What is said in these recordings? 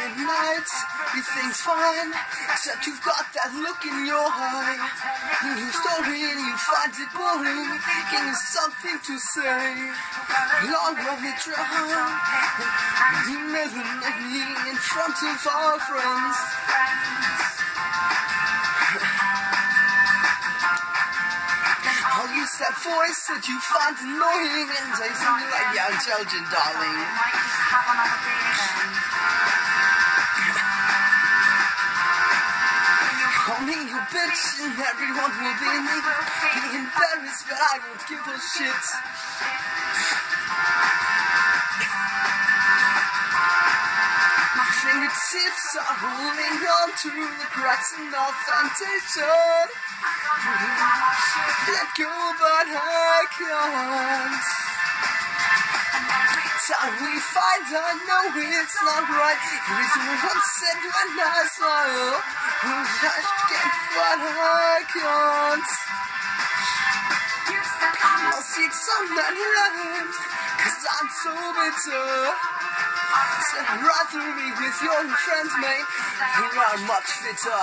at night, everything's fine, except you've got that look in your eye. In your story, you find it boring, give me something to say. Long run it round, you never met me in front of our friends. I'll use that voice that you find annoying and say something like, "Yeah, intelligent, darling." Call me your bitch and everyone will be embarrassed, but I won't give a shit. My fingertips are holding on to the cracks in our foundation. Let go, but I can't. Every time we fight, I know it's not right. Every time I'm sad when I smile, I get what I can't. I'll see it on that land, 'cause I'm so bitter. Said I'd rather be with your friends, mate, who are much fitter.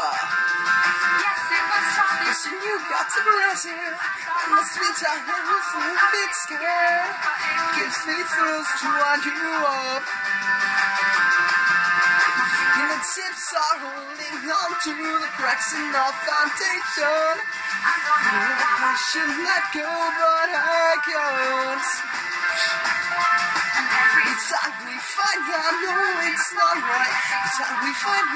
Listen, you got to bless it, and the sweet I was a bit scared. Gives me thrills to wind you up. And the tips are holding on to the cracks in our foundation. I should let go, but I can't. Every time we fight, I know it's not right. Every time we fight,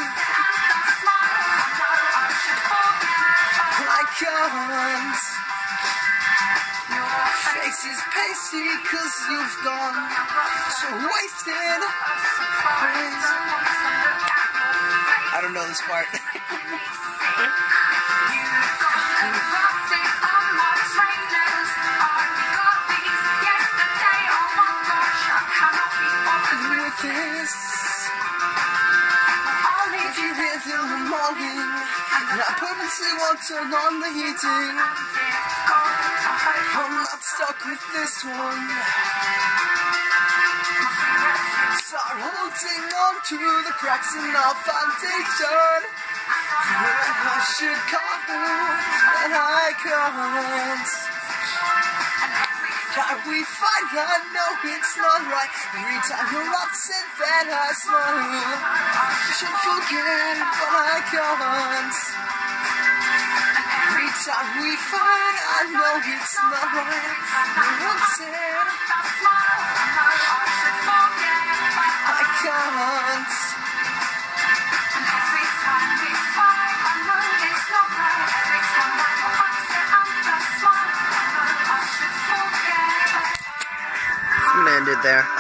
I can't. Your face is pasty 'cause you've gone so wasted. I don't know this part. If you hear till the morning, and I purposely won't turn on the heating. I'm not stuck with this one. Start holding on to the cracks in our foundation. I should call, and I can't. Time we fight, I know it's not right. Every time you're upset, that I smile. I should forget, but I can't. Every time we fight, I know it's not right. You're upset, I can't. Every time we fight, I know it's not right. Every time you're upset, I'm just smile. I should forget. I'm gonna end it there.